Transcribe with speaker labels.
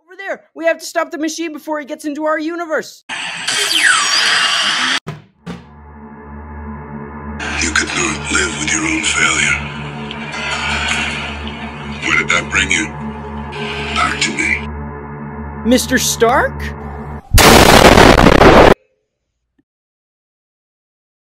Speaker 1: Over there! We have to stop the machine before it gets into our universe!
Speaker 2: You could not live with your own failure. Where did that bring you? Back to me.
Speaker 1: Mr. Stark?